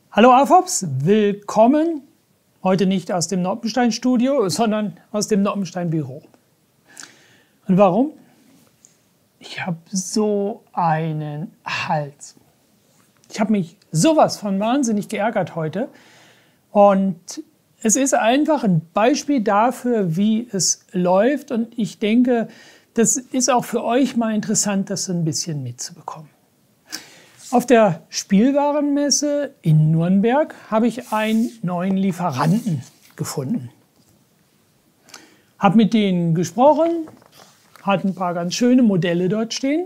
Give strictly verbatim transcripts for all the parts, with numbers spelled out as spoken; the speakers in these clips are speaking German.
Hallo A F O Ps, willkommen. Heute nicht aus dem Noppenstein-Studio, sondern aus dem Noppenstein-Büro. Und warum? Ich habe so einen Hals. Ich habe mich sowas von wahnsinnig geärgert heute. Und es ist einfach ein Beispiel dafür, wie es läuft. Und ich denke, das ist auch für euch mal interessant, das so ein bisschen mitzubekommen. Auf der Spielwarenmesse in Nürnberg habe ich einen neuen Lieferanten gefunden. Habe mit denen gesprochen, hatte ein paar ganz schöne Modelle dort stehen.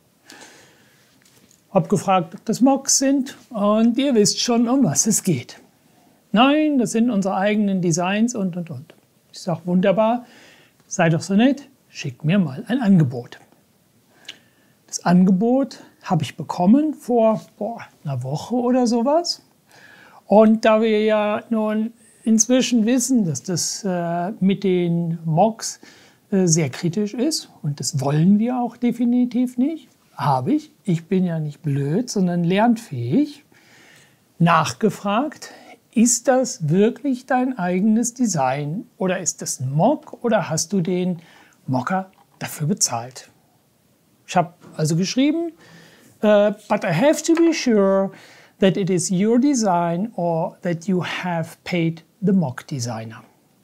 Habe gefragt, ob das Mocks sind und ihr wisst schon, um was es geht. Nein, das sind unsere eigenen Designs und, und, und. Ich sage, wunderbar, sei doch so nett, schickt mir mal ein Angebot. Das Angebot habe ich bekommen vor boah, einer Woche oder sowas. Und da wir ja nun inzwischen wissen, dass das äh, mit den Mocks äh, sehr kritisch ist, und das wollen wir auch definitiv nicht, habe ich, ich bin ja nicht blöd, sondern lernfähig, nachgefragt, ist das wirklich dein eigenes Design oder ist das ein Mock oder hast du den Mocker dafür bezahlt? Ich habe also geschrieben, Uh, but I have to be sure that it is your design or that you have paid the mock designer.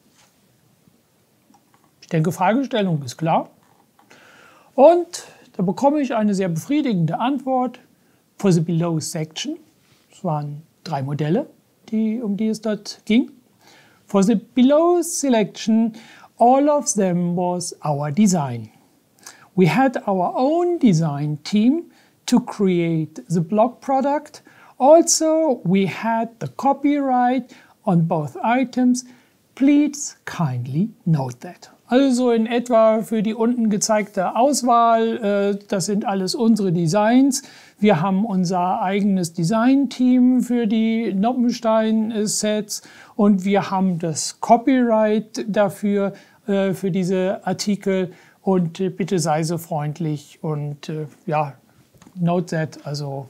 Ich denke, Fragestellung ist klar. Und da bekomme ich eine sehr befriedigende Antwort for the below section. Es waren drei Modelle, die, um die es dort ging. For the below selection, all of them was our design. We had our own design team to create the blog product. Also, we had the copyright on both items. Please kindly note that. Also in etwa für die unten gezeigte Auswahl, äh, das sind alles unsere Designs. Wir haben unser eigenes Design-Team für die Noppenstein-Sets und wir haben das Copyright dafür, äh, für diese Artikel. Und äh, bitte sei so freundlich und äh, ja, note that, also,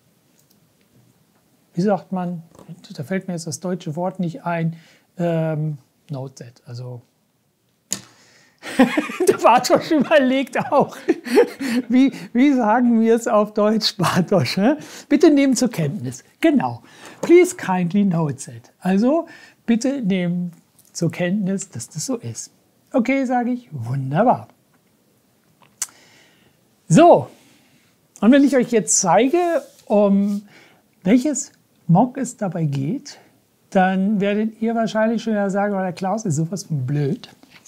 wie sagt man, da fällt mir jetzt das deutsche Wort nicht ein, ähm, note that, also, der Bartosch überlegt auch, wie, wie sagen wir es auf Deutsch, Bartosch, ne? Bitte nehmen zur Kenntnis, genau, please kindly note that, also, bitte nehmen zur Kenntnis, dass das so ist. Okay, sage ich, wunderbar. So. Und wenn ich euch jetzt zeige, um welches Mock es dabei geht, dann werdet ihr wahrscheinlich schon ja sagen, oh, der Klaus ist sowas von blöd.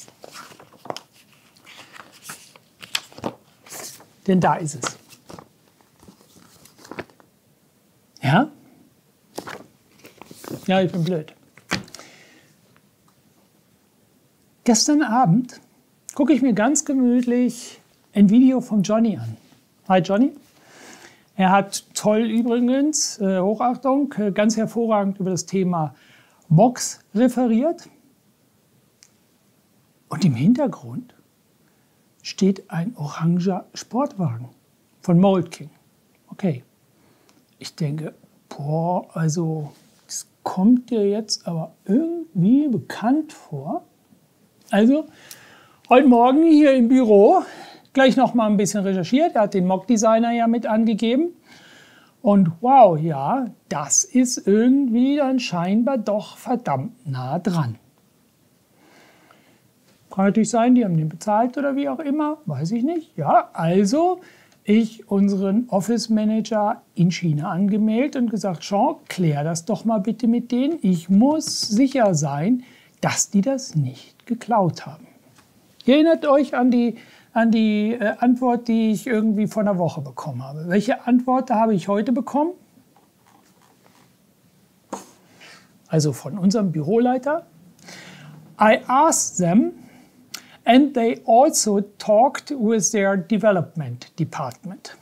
Denn da ist es. Ja? Ja, ich bin blöd. Gestern Abend gucke ich mir ganz gemütlich ein Video von Johnny an. Hi Johnny. Er hat toll übrigens, äh, Hochachtung, äh, ganz hervorragend über das Thema Mocks referiert. Und im Hintergrund steht ein oranger Sportwagen von Mold King. Okay. Ich denke, boah, also das kommt dir jetzt aber irgendwie bekannt vor. Also, heute Morgen hier im Büro gleich noch mal ein bisschen recherchiert. Er hat den Mock-Designer ja mit angegeben. Und wow, ja, das ist irgendwie dann scheinbar doch verdammt nah dran. Kann natürlich sein, die haben den bezahlt oder wie auch immer, weiß ich nicht. Ja, also ich unseren Office Manager in China angemeldet und gesagt, Sean, klär das doch mal bitte mit denen. Ich muss sicher sein, dass die das nicht geklaut haben. Ihr erinnert euch an die an die äh, Antwort, die ich irgendwie vor einer Woche bekommen habe. Welche Antwort habe ich heute bekommen? Also von unserem Büroleiter. I asked them and they also talked with their development department.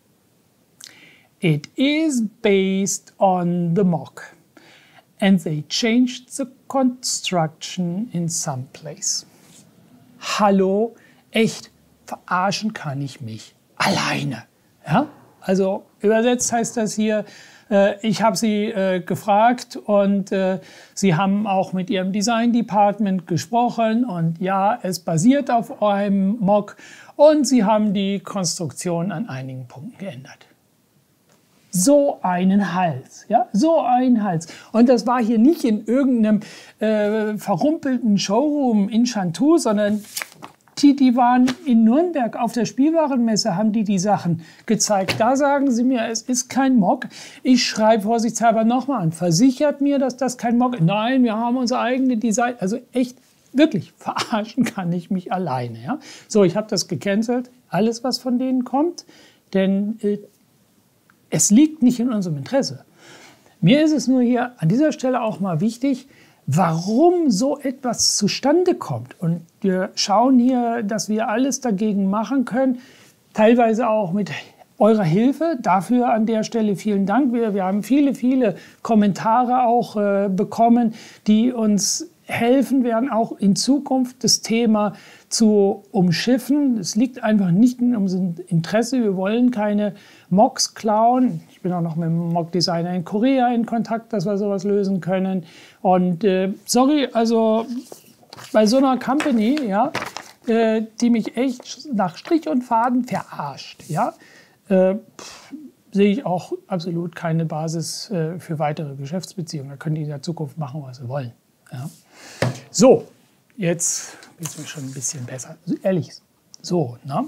It is based on the mock and they changed the construction in some place. Hallo, echt? Verarschen kann ich mich alleine. Ja? Also übersetzt heißt das hier, Äh, ich habe sie äh, gefragt und äh, sie haben auch mit ihrem Design Department gesprochen und ja, es basiert auf einem Mock und sie haben die Konstruktion an einigen Punkten geändert. So einen Hals, ja, so ein Hals. Und das war hier nicht in irgendeinem äh, verrumpelten Showroom in Chantou, sondern die, die waren in Nürnberg auf der Spielwarenmesse, haben die die Sachen gezeigt. Da sagen sie mir, es ist kein Mock. Ich schreibe vorsichtshalber nochmal an. Versichert mir, dass das kein Mock ist. Nein, wir haben unsere eigene Design. Also echt, wirklich, verarschen kann ich mich alleine. Ja? So, ich habe das gecancelt. Alles, was von denen kommt. Denn äh, es liegt nicht in unserem Interesse. Mir ist es nur hier an dieser Stelle auch mal wichtig, warum so etwas zustande kommt. Und wir schauen hier, dass wir alles dagegen machen können, teilweise auch mit eurer Hilfe. Dafür an der Stelle vielen Dank. Wir, wir haben viele, viele Kommentare auch äh, bekommen, die uns helfen werden, auch in Zukunft das Thema zu umschiffen. Es liegt einfach nicht in unserem Interesse. Wir wollen keine Mocks klauen. Ich bin auch noch mit einem Mock-Designer in Korea in Kontakt, dass wir sowas lösen können. Und äh, sorry, also bei so einer Company, ja, äh, die mich echt nach Strich und Faden verarscht, ja, äh, pff, sehe ich auch absolut keine Basis äh, für weitere Geschäftsbeziehungen. Da können die in der Zukunft machen, was sie wollen. Ja. So, jetzt geht es mir schon ein bisschen besser. Also ehrlich, so, ne?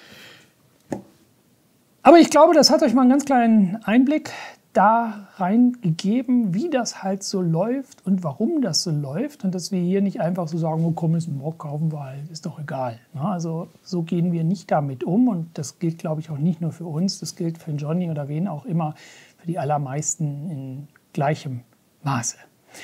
Aber ich glaube, das hat euch mal einen ganz kleinen Einblick da reingegeben, wie das halt so läuft und warum das so läuft. Und dass wir hier nicht einfach so sagen, oh komm, ist ein Mock, kaufen wir halt, ist doch egal. Ne? Also so gehen wir nicht damit um. Und das gilt, glaube ich, auch nicht nur für uns. Das gilt für Johnny oder wen auch immer, für die allermeisten in gleichem Maße.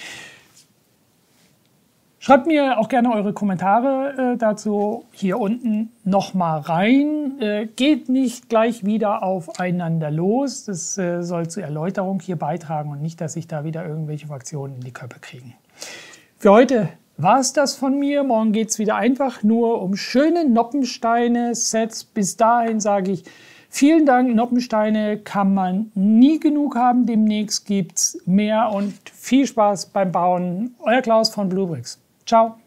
Schreibt mir auch gerne eure Kommentare äh, dazu hier unten nochmal rein. Äh, geht nicht gleich wieder aufeinander los. Das äh, soll zur Erläuterung hier beitragen und nicht, dass sich da wieder irgendwelche Fraktionen in die Köpfe kriegen. Für heute war es das von mir. Morgen geht es wieder einfach nur um schöne Noppensteine-Sets. Bis dahin sage ich vielen Dank. Noppensteine kann man nie genug haben. Demnächst gibt es mehr und viel Spaß beim Bauen. Euer Klaus von Bluebricks. Ciao.